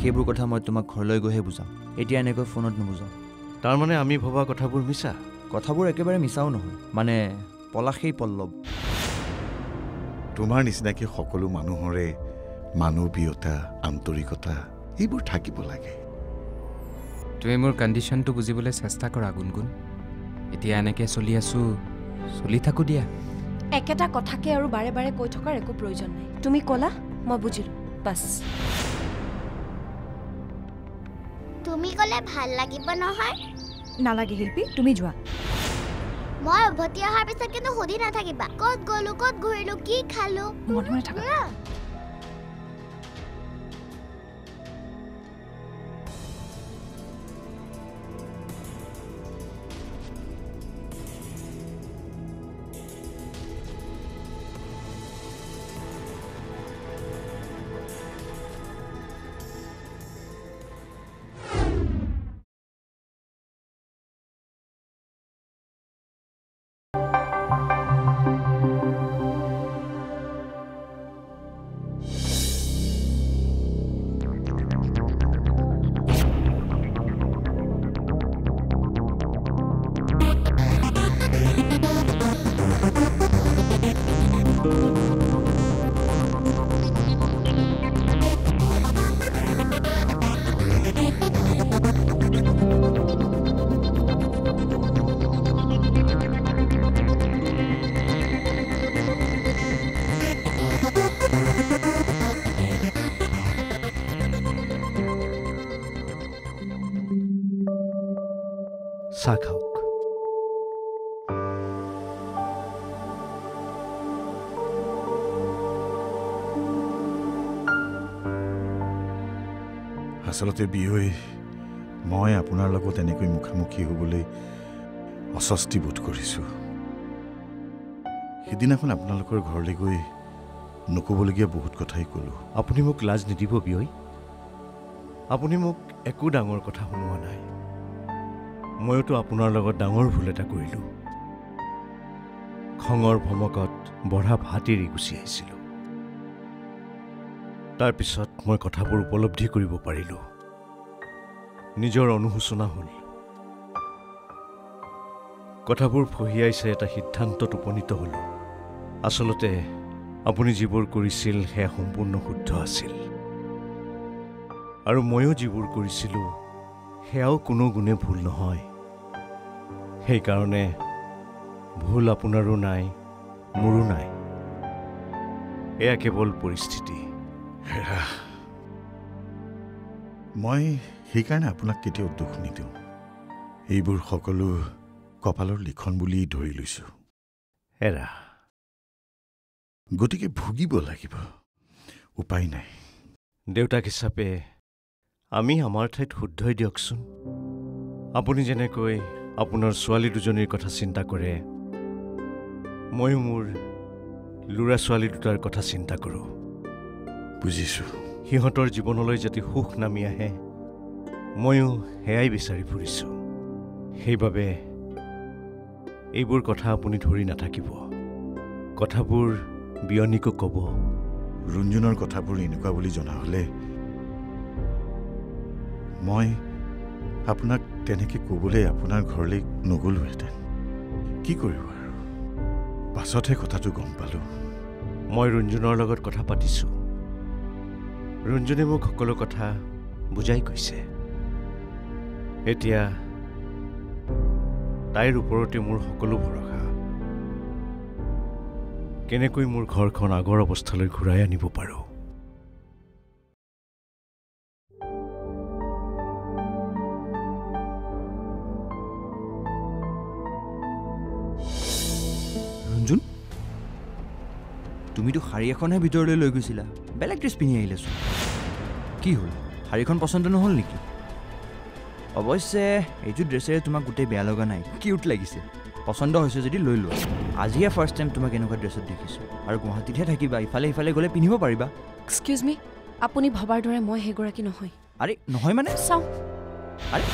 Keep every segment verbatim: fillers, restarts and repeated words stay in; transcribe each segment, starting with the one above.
সেইবোৰ কথা মই তোমাক ঘৰলৈ গৈহে বুজাম এতিয়া এনেকৈ ফোনত নুবুজাম তাৰ মানে আমি ভবা কথাবোৰ মিছা কথাবোৰ একেবাৰে মিছাও নহয় মানে পলাশেই পল্লৱ তোমাৰ নিচিনাকৈ সকলো মানুহৰে মানৱীয়তা আন্তৰিকতা এইবোৰ থাকিব লাগে তুমি মোৰ কণ্ডিশ্যনটো বুজিবলৈ চেষ্টা কৰা গুণগুণ এতিয়া এনেকৈ চলি আছো চলি থাকো দিয়া একেটা কথাকে আৰু বাৰে বাৰে কৈ থকাৰ একো প্ৰয়োজন নাই তুমি ক'লা মই বুজিলো বাছ তুমি ক'লে ভাল লাগিব নহয় নালাগে শিল্পী তুমি যোৱা মই উভতি অহাৰ পিছত কিন্তু সুধি নাথাকিবা ক'ত গ'লো ক'ত ঘূৰিলো কি খালো মনে মনে থাকা চাহ খাওক আচলতে বিয়ৈ মই আপোনাৰ লগত এনেকৈ মুখামুখি হ'বলৈ অস্বস্তি বোধ কৰিছোঁ সিদিনাখন আপোনালোকৰ ঘৰলৈ গৈ নক'বলগীয়া বহুত কথাই ক'লোঁ আপুনি মোক লাজ নিদিব বিয়ৈ আপুনি মোক একো ডাঙৰ কথা শুনোৱা নাই মইতো আপোনাৰ লগত ডাঙৰ ভুল এটা কৰিলোঁ খঙৰ ভমকত বঢ়া ভাত এৰি গুচি আহিছিলোঁ তাৰপিছত মই কথাবোৰ উপলব্ধি কৰিব পাৰিলোঁ নিজৰ অনুশোচনা হ'ল কথাবোৰ ফহিয়াই চাই এটা সিদ্ধান্তত উপনীত হ'লোঁ আচলতে আপুনি যিবোৰ কৰিছিল সেয়া সম্পূৰ্ণ শুদ্ধ আছিল আৰু ময়ো যিবোৰ কৰিছিলোঁ সেয়াও কোনো গুণে ভুল নহয় সেইকাৰণে ভুল আপোনাৰো নাই মোৰো নাই এয়া কেৱল পৰিস্থিতি হেৰা মই সেইকাৰণে আপোনাক কেতিয়াও দুখ নিদিওঁ এইবোৰ সকলো কপালৰ লিখন বুলি ধৰি লৈছোঁ এৰা গতিকে ভুগিব লাগিব উপায় নাই দেউতাক হিচাপে আমি আমাৰ ঠাইত শুদ্ধই দিয়কচোন আপুনি যেনেকৈ আপোনাৰ ছোৱালী দুজনীৰ কথা চিন্তা কৰে ময়ো মোৰ ল'ৰা ছোৱালী দুটাৰ কথা চিন্তা কৰোঁ বুজিছোঁ সিহঁতৰ জীৱনলৈ যাতে সুখ নামি আহে ময়ো সেয়াই বিচাৰি ফুৰিছোঁ সেইবাবে এইবোৰ কথা আপুনি ধৰি নাথাকিব কথাবোৰ বিয়নীকো ক'ব ৰুঞ্জুনৰ কথাবোৰ এনেকুৱা বুলি জনা হ'লে মই আপোনাক তেনেকৈ ক'বলৈ আপোনাৰ ঘৰলৈ নগ'লোহেঁতেন কি কৰিব আৰু পাছতহে কথাটো গম পালোঁ মই ৰুঞ্জুনৰ লগত কথা পাতিছোঁ ৰুঞ্জুনে মোক সকলো কথা বুজাই কৈছে এতিয়া তাইৰ ওপৰতে মোৰ সকলো ভৰসা কেনেকৈ মোৰ ঘৰখন আগৰ অৱস্থালৈ ঘূৰাই আনিব পাৰোঁ ৰঞ্জুন তুমিতো শাৰী এখনহে ভিতৰলৈ লৈ গৈছিলা বেলেগ ড্ৰেছ পিন্ধি আহিলেচোন কি হ'ল শাৰীখন পচন্দ নহ'ল নেকি অৱশ্যে এইটো ড্ৰেছেৰে তোমাক গোটেই বেয়া লগা নাই কিউট লাগিছে পচন্দ হৈছে যদি লৈ লোৱা আজিহে ফাৰ্ষ্ট টাইম তোমাক এনেকুৱা ড্ৰেছত দেখিছোঁ আৰু গুৱাহাটীতহে থাকিবা ইফালে ইফালে গ'লে পিন্ধিব পাৰিবা এক্সকিউজ মি আপুনি ভবাৰ দৰে মই সেইগৰাকী নহয় আৰে নহয় মানে চাওঁ আৰে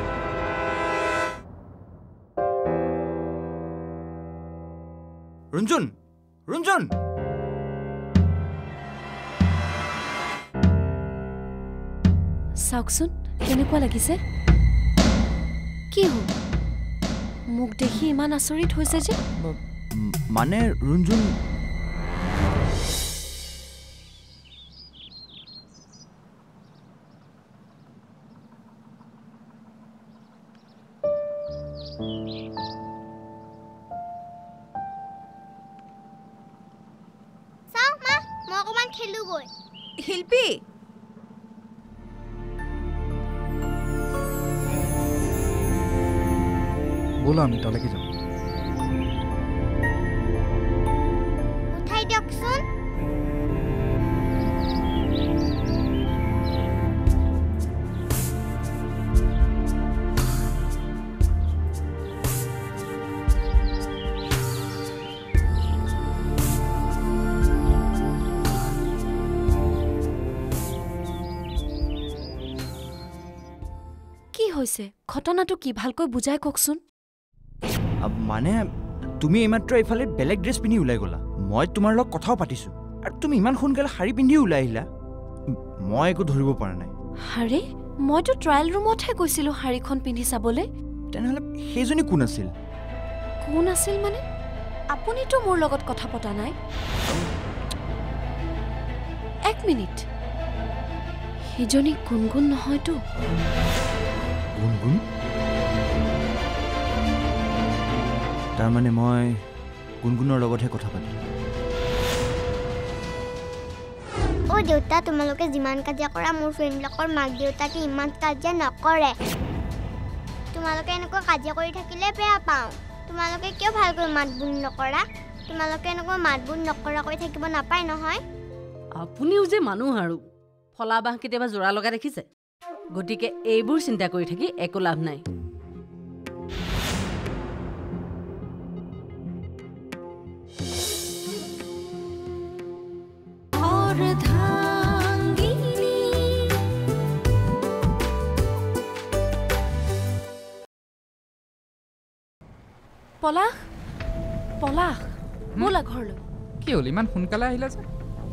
ৰুঞ্জুন ৰুঞ্জুন চাওকচোন কেনেকুৱা লাগিছে কি হ'ল মোক দেখি ইমান আচৰিত হৈছে যে মানে ৰুঞ্জুন চাও মা মই অকমান খেলু গৈ শিল্পী ব'লা আমি তালৈকে যাওঁ উঠাই দিয়কচোন কি হৈছে ঘটনাটো কি ভালকৈ বুজাই কওকচোন মানে তুমি এইমাত্ৰ এইফালে বেলেগ ড্ৰেছ পিন্ধি ওলাই গ'লা মই তোমাৰ লগত কথাও পাতিছোঁ আৰু তুমি ইমান সোনকালে শাৰী পিন্ধি ওলাই আহিলা মই একো ধৰিব পৰা নাই আৰে মইতো ট্ৰায়েল ৰুমতহে গৈছিলোঁ শাৰীখন পিন্ধি চাবলৈ তেনেহ'লে সেইজনী কোন আছিল কোন আছিল মানে আপুনিতো মোৰ লগত কথা পতা নাই এক মিনিট সেইজনী গুণগুণ নহয়তো গুণগুণ তাৰমানে মই গুণগুণৰ লগতহে কথা পাতিলোঁ অ' দেউতা তোমালোকে যিমান কাজিয়া কৰা মোৰ ফ্ৰেণ্ডবিলাকৰ মাক দেউতাকে ইমান কাজিয়া নকৰে তোমালোকে এনেকুৱা কাজিয়া কৰি থাকিলে বেয়া পাওঁ তোমালোকে কিয় ভালকৈ মাত বোল নকৰা তোমালোকে এনেকুৱা মাত বোল নকৰাকৈ থাকিব নাপায় নহয় আপুনিও যে মানুহ আৰু ফলা বাঁহ কেতিয়াবা জোৰা লগা দেখিছে গতিকে এইবোৰ চিন্তা কৰি থাকি একো লাভ নাই পলাশ পলাশ ব'লা ঘৰলৈ কি হ'ল ইমান সোনকালে আহিলে যে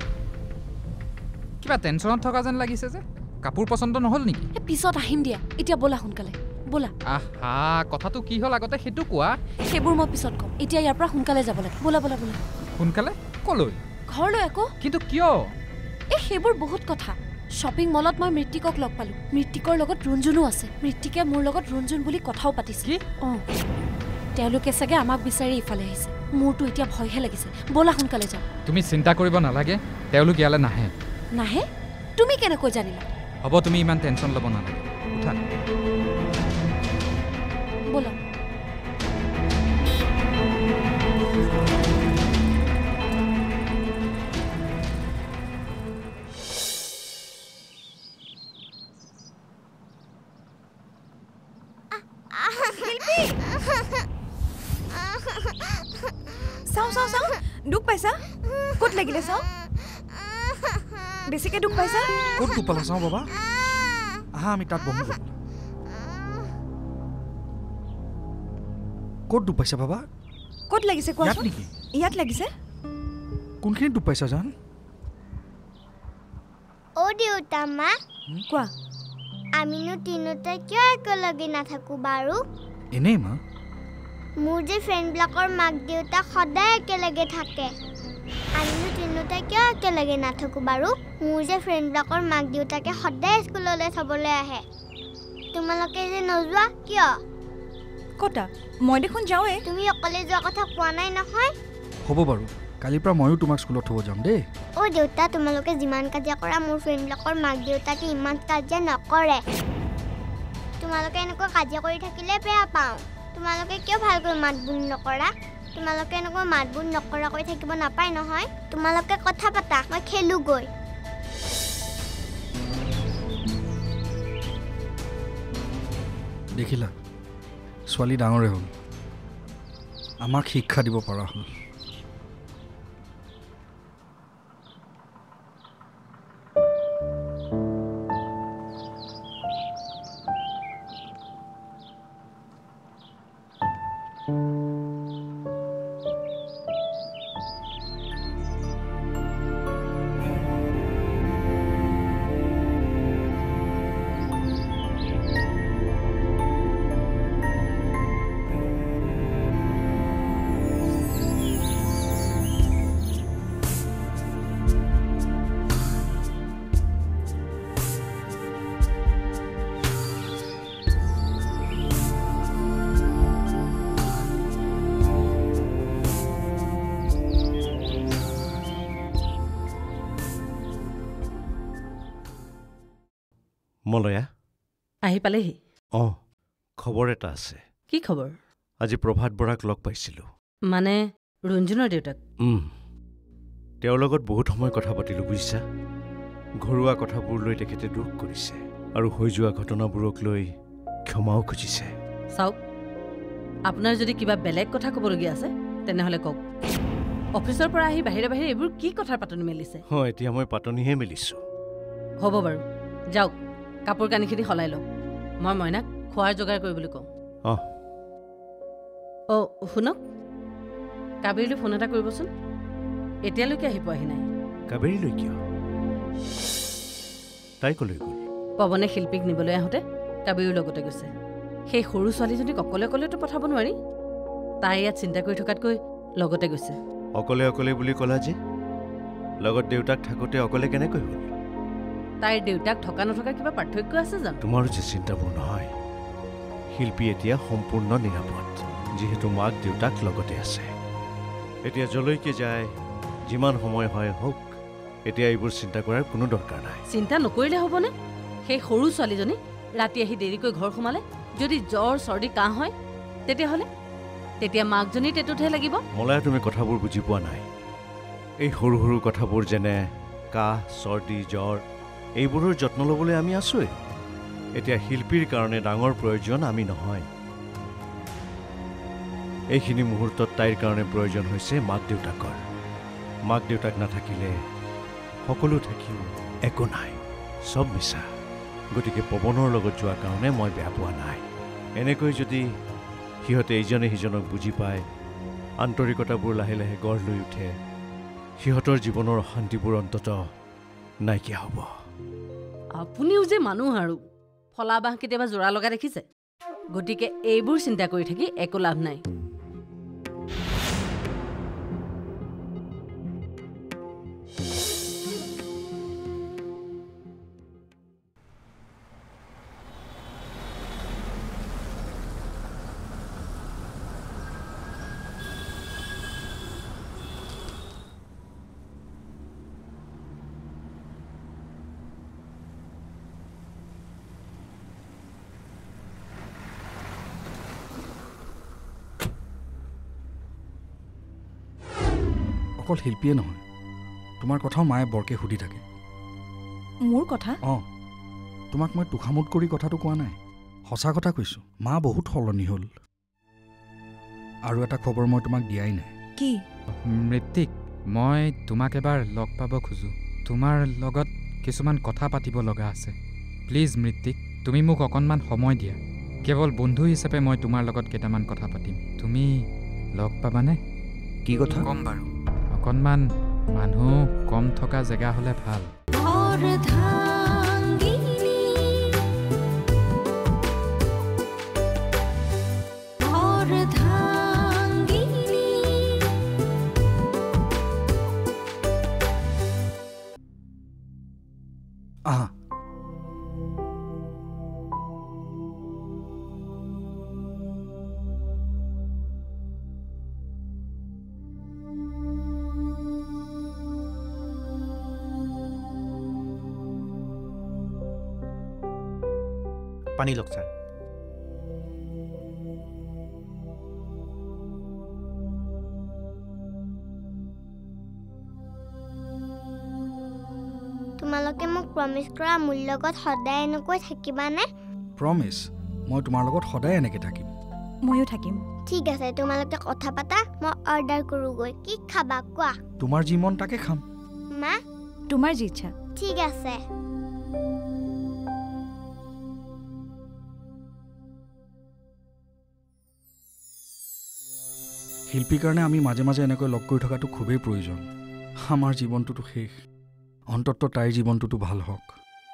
কিবা টেনশ্যনত থকা যেন লাগিছে যে কাপোৰ পচন্দ নহ'ল নেকি পিছত আহিম দিয়া এতিয়া ব'লা সোনকালে ব'লা আহা কথাটো কি হ'ল আগতে সেইটো কোৱা সেইবোৰ মই পিছত ক'ম এতিয়া ইয়াৰ পৰা সোনকালে যাব লাগে ব'লা ব'লা ব'লা সোনকালে ক'লৈ ঘৰলৈ আকৌ কিন্তু কিয় এই সেইবোৰ বহুত কথা শ্বপিং মলত মই মৃত্তিকক লগ পালোঁ মৃত্তিকৰ লগত ৰুঞ্জুনো আছে মৃত্তিকে মোৰ লগত ৰুঞ্জুন বুলি কথাও পাতিছে অঁ তেওঁলোকে চাগে আমাক বিচাৰি ইফালে আহিছে মোৰতো এতিয়া ভয়হে লাগিছে ব'লা সোনকালে যাওঁ তুমি চিন্তা কৰিব নালাগে তেওঁলোক ইয়ালৈ নাহে নাহে তুমি কেনেকৈ জানিলা হ'ব তুমি ইমান টেনশ্যন ল'ব নালাগে উঠা ব'লা চাওঁ চাওঁ চাওঁ দুখ পাইছা ক'ত লাগিলে চাওঁ বেছিকৈ দুখ পাইছা ক'ত দুখ পালা চাওঁ বাবা আহা আমি তাত বহো ক'ত দুখ পাইছা বাবা ক'ত লাগিছে কোৱা ইয়াত নেকি ইয়াত লাগিছে কোনখিনিত দুখ পাইছা জান অ' দেউতা মা কোৱা আমিনো তিনিওটা কিয় একেলগে নাথাকোঁ বাৰু এনেই মা মোৰ যে ফ্ৰেণ্ডবিলাকৰ মাক দেউতাক সদায় একেলগে থাকে আমিনো তিনিওটা কিয় একেলগে নাথাকোঁ বাৰু মোৰ যে ফ্ৰেণ্ডবিলাকৰ মাক দেউতাকে সদায় স্কুললৈ থ'বলৈ আহে তোমালোকে যে নোযোৱা কিয় ক'তা মই দেখোন যাওঁৱে তুমি অকলে যোৱা কথা কোৱা নাই নহয় হ'ব বাৰু কালিৰ পৰা ময়ো তোমাক স্কুলত থ'ব যাম দেই অ' দেউতা তোমালোকে যিমান কাজিয়া কৰা মোৰ ফ্ৰেণ্ডবিলাকৰ মাক দেউতাকে ইমান কাজিয়া নকৰে তোমালোকে এনেকুৱা কাজিয়া কৰি থাকিলে বেয়া পাওঁ তোমালোকে কিয় ভালকৈ মাত বোল নকৰা তোমালোকে এনেকুৱা মাত বোল নকৰাকৈ থাকিব নাপায় নহয় তোমালোকে কথা পাতা মই খেলোগৈ দেখিলা ছোৱালী ডাঙৰে হ'ল আমাক শিক্ষা দিব পৰা হ'ল মলয়া আহি পালেহি অঁ খবৰ এটা আছে কি খবৰ আজি প্ৰভাত বৰাক লগ পাইছিলোঁ মানে ৰঞ্জুনৰ দেউতাক তেওঁৰ লগত বহুত সময় কথা পাতিলোঁ বুজিছা ঘৰুৱা কথাবোৰ লৈ তেখেতে দুখ কৰিছে আৰু হৈ যোৱা ঘটনাবোৰক লৈ ক্ষমাও খুজিছে চাওক আপোনাৰ যদি কিবা বেলেগ কথা ক'বলগীয়া আছে তেনেহ'লে কওক অফিচৰ পৰা আহি বাহিৰে বাহিৰে এইবোৰ কি কথাৰ পাতনি মেলিছে অঁ এতিয়া মই পাতনিহে মেলিছোঁ হ'ব বাৰু যাওক কাপোৰ কানিখিনি সলাই লওক মই মইনাক খোৱাৰ যোগাৰ কৰিবলৈ কওঁ অঁ অঁ শুনক কাবেৰীলৈ ফোন এটা কৰিবচোন এতিয়ালৈকে আহি পোৱাহি নাই কাবেৰীলৈ কিয় তাই কলৈ গ'ল পৱনে শিল্পীক নিবলৈ আহোঁতে কাবেৰীৰ লগতে গৈছে সেই সৰু ছোৱালীজনীক অকলে অকলেতো পঠাব নোৱাৰি তাই ইয়াত চিন্তা কৰি থকাতকৈ লগতে গৈছে অকলে অকলে বুলি ক'লা যে লগত দেউতাক থাকোঁতে অকলে কেনেকৈ হ'ল তাইৰ দেউতাক থকা নথকা কিবা পাৰ্থক্য আছে জানো তোমাৰো যে চিন্তাবোৰ নহয় শিল্পী এতিয়া সম্পূৰ্ণ নিৰাপদ যিহেতু মাক দেউতাক লগতে আছে এতিয়া যলৈকে যায় যিমান সময় হয় হওক এতিয়া এইবোৰ চিন্তা কৰাৰ কোনো দৰকাৰ নাই চিন্তা নকৰিলে হ'বনে সেই সৰু ছোৱালীজনী ৰাতি আহি দেৰিকৈ ঘৰ সোমালে যদি জ্বৰ চৰ্দি কাহ হয় তেতিয়াহ'লে তেতিয়া মাকজনী টেটুতহে লাগিব মলয়া তুমি কথাবোৰ বুজি পোৱা নাই এই সৰু সৰু কথাবোৰ যেনে কাহ চৰ্দি জ্বৰ এইবোৰৰ যত্ন ল'বলৈ আমি আছোৱেই এতিয়া শিল্পীৰ কাৰণে ডাঙৰ প্ৰয়োজন আমি নহয় এইখিনি মুহূৰ্তত তাইৰ কাৰণে প্ৰয়োজন হৈছে মাক দেউতাকৰ মাক দেউতাক নাথাকিলে সকলো থাকিও একো নাই চব মিছা গতিকে পৱনৰ লগত যোৱাৰ কাৰণে মই বেয়া পোৱা নাই এনেকৈ যদি সিহঁতে ইজনে সিজনক বুজি পায় আন্তৰিকতাবোৰ লাহে লাহে গঢ় লৈ উঠে সিহঁতৰ জীৱনৰ অশান্তিবোৰ অন্ততঃ নাইকিয়া হ'ব আপুনিও যে মানুহ আৰু ফলা বাঁহ কেতিয়াবা জোৰা লগা দেখিছে গতিকে এইবোৰ চিন্তা কৰি থাকি একো লাভ নাই অকল শিল্পীয়ে নহয় তোমাৰ কথাও মায়ে বৰকে সুধি থাকে মোৰ কথা অঁ তোমাক মই তোষামোদ কৰি কথাটো কোৱা নাই সঁচা কথা কৈছোঁ মা বহুত সলনি হ'ল আৰু এটা খবৰ মই তোমাক দিয়াই নাই কি মৃত্তিক মই তোমাক এবাৰ লগ পাব খোজোঁ তোমাৰ লগত কিছুমান কথা পাতিব লগা আছে প্লিজ মৃত্তিক তুমি মোক অকণমান সময় দিয়া কেৱল বন্ধু হিচাপে মই তোমাৰ লগত কেইটামান কথা পাতিম তুমি লগ পাবানে কি কথা কম বাৰু অকণমান মানুহ কম থকা জেগা হ'লে ভাল আহা পানী লওক ছাৰ তোমালোকে মোক প্ৰমিছ কৰা মোৰ লগত সদায় এনেকৈ থাকিবানে প্ৰমিছ মই তোমাৰ লগত সদায় এনেকৈ থাকিম ময়ো থাকিম ঠিক আছে তোমালোকে কথা পাতা মই অৰ্ডাৰ কৰোঁগৈ কি খাবা কোৱা তোমাৰ যি মন তাকে খাম মা তোমাৰ যি ইচ্ছা ঠিক আছে শিল্পীৰ কাৰণে আমি মাজে মাজে এনেকৈ লগ কৰি থকাটো খুবেই প্ৰয়োজন আমাৰ জীৱনটোতো শেষ অন্ততঃ তাইৰ জীৱনটোতো ভাল হওক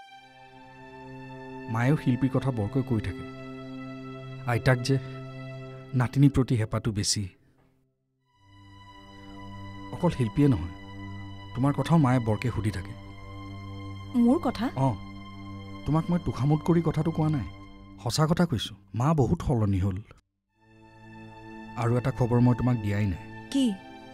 মায়েও শিল্পীৰ কথা বৰকৈ কৈ থাকে আইতাক যে নাতিনীৰ প্ৰতি হেঁপাহটো বেছি অকল শিল্পীয়ে নহয় তোমাৰ কথাও মায়ে বৰকৈ সুধি থাকে মোৰ কথা অঁ তোমাক মই তোষামোদ কৰি কথাটো কোৱা নাই সঁচা কথা কৈছোঁ মা বহুত সলনি হ'ল আৰু এটা খবৰ মই তোমাক দিয়াই নাই কি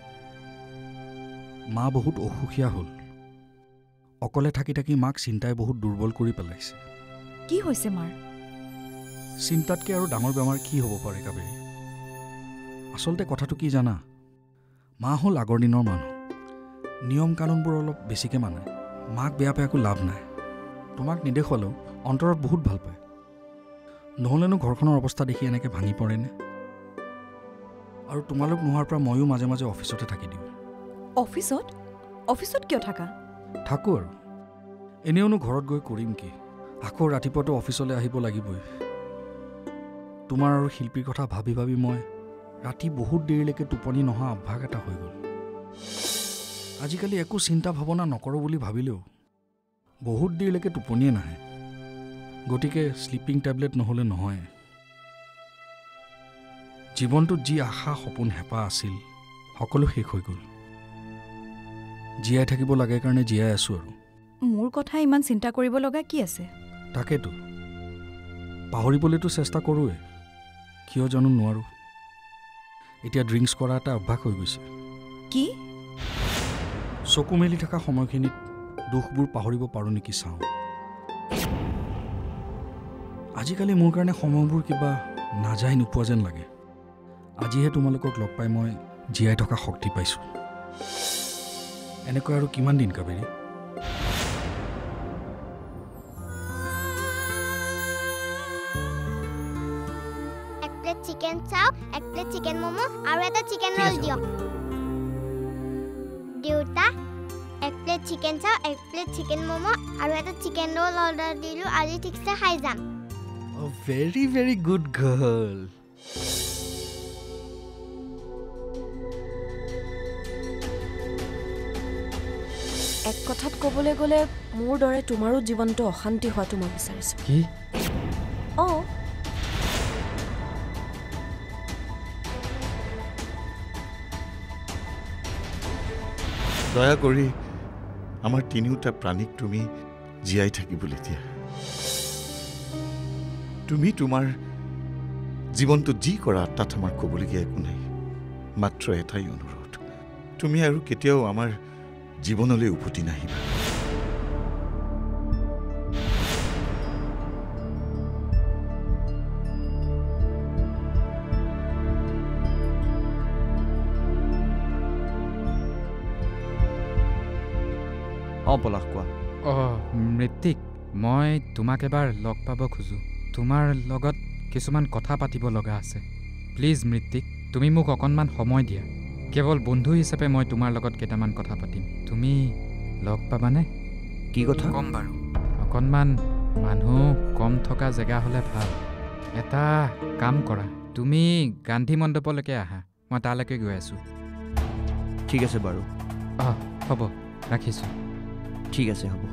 মা বহুত অসুখীয়া হ'ল অকলে থাকি থাকি মাক চিন্তাই বহুত দুৰ্বল কৰি পেলাইছে কি হৈছে মাৰ? চিন্তাতকৈ আৰু ডাঙৰ বেমাৰ কি হ'ব পাৰে কাবেৰী? আচলতে কথাটো কি জানা, মা হ'ল আগৰ দিনৰ মানুহ, নিয়ম কানুনবোৰ অলপ বেছিকৈ মানে। মাক বেয়া পাই একো লাভ নাই। তোমাক নেদেখুৱালেও অন্তৰত বহুত ভাল পায়। নহ'লেনো ঘৰখনৰ অৱস্থা দেখি এনেকৈ ভাঙি পৰেনে? আৰু তোমালোক নোহোৱাৰ পৰা ময়ো মাজে মাজে অফিচতে থাকি দিওঁ। অফিচত? অফিচত কিয় থাকা? থাকোঁ আৰু এনেওনো ঘৰত গৈ কৰিম কি? আকৌ ৰাতিপুৱাতো অফিচলৈ আহিব লাগিবই। তোমাৰ আৰু শিল্পীৰ কথা ভাবি ভাবি মই ৰাতি বহুত দেৰিলৈকে টোপনি নহা অভ্যাস এটা হৈ গ'ল। আজিকালি একো চিন্তা ভাৱনা নকৰোঁ বুলি ভাবিলেও বহুত দেৰিলৈকে টোপনিয়ে নাহে। গতিকে শ্লিপিং টেবলেট নহ'লে নহয়। জীৱনটোত যি আশা সপোন হেঁপাহ আছিল সকলো শেষ হৈ গ'ল। জীয়াই থাকিব লাগে কাৰণে জীয়াই আছোঁ আৰু। মোৰ কথা ইমান চিন্তা কৰিব লগা কি আছে? তাকেতো পাহৰিবলৈতো চেষ্টা কৰোঁৱে, কিয় জানো নোৱাৰোঁ। এতিয়া ড্ৰিংকছ কৰা এটা অভ্যাস হৈ গৈছে। কি? চকু মেলি থকা সময়খিনিত দুখবোৰ পাহৰিব পাৰোঁ নেকি চাওঁ। আজিকালি মোৰ কাৰণে সময়বোৰ কিবা নাযায় নোপোৱা যেন লাগে। আজিহে তোমালোকক লগ পাই মই জীয়াই থকা শক্তি পাইছোঁ। এনেকৈ আৰু কিমান দিন কাবেৰী? এক প্লেট চিকেন চাও, এক প্লেট চিকেন মমো আৰু এটা চিকেন ৰোল দিয়ক। দেউতা, এক প্লেট চিকেন চাও, এক প্লেট চিকেন মমো আৰু এটা চিকেন ৰোল অৰ্ডাৰ দিলোঁ। আজি ঠিকছে খাই যাম। Very very good girl. এক কথাত ক'বলৈ গ'লে মোৰ দৰে তোমাৰো জীৱনটো অশান্তি হোৱাটো মই বিচাৰিছোঁ। কি? অঁ, দয়া কৰি আমাৰ তিনিওটা প্ৰাণীক তুমি জীয়াই থাকিবলৈ দিয়া। তুমি তোমাৰ জীৱনটো যি কৰা তাত আমাৰ ক'বলগীয়া একো নাই। মাত্ৰ এটাই অনুৰোধ, তুমি আৰু কেতিয়াও আমাৰ জীৱনলৈ উভতি নাহিবা। অঁ পলাশ, কোৱা। অঁ মৃত্তিক, মই তোমাক এবাৰ লগ পাব খোজোঁ। তোমাৰ লগত কিছুমান কথা পাতিব লগা আছে। প্লিজ মৃত্তিক, তুমি মোক অকণমান সময় দিয়া। কেৱল বন্ধু হিচাপে মই তোমাৰ লগত কেইটামান কথা পাতিম। তুমি লগ পাবানে? কি কথা? কম বাৰু। অকণমান মানুহ কম থকা জেগা হ'লে ভাল। এটা কাম কৰা, তুমি গান্ধী মণ্ডপলৈকে আহা, মই তালৈকে গৈ আছোঁ। ঠিক আছে বাৰু। অঁ হ'ব, ৰাখিছোঁ। ঠিক আছে, হ'ব।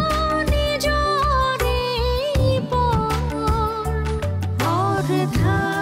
Ardhangini